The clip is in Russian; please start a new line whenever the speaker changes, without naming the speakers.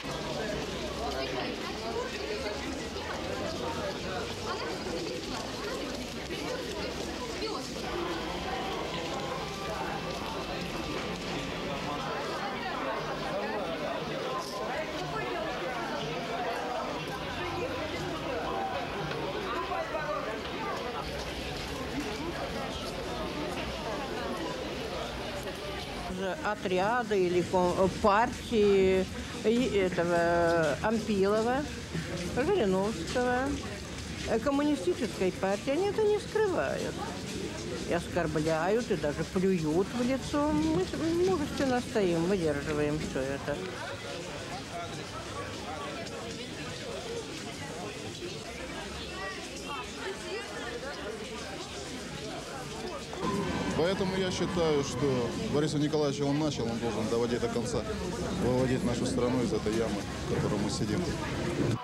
Отряда или партии этого Ампилова, Жириновского, коммунистической партии, они это не скрывают. И оскорбляют, и даже плюют в лицо. Мы мужественно стоим, выдерживаем все это.
Поэтому я считаю, что Борис Николаевич, он начал, он должен доводить до конца, выводить нашу страну из этой ямы, в которой мы сидим.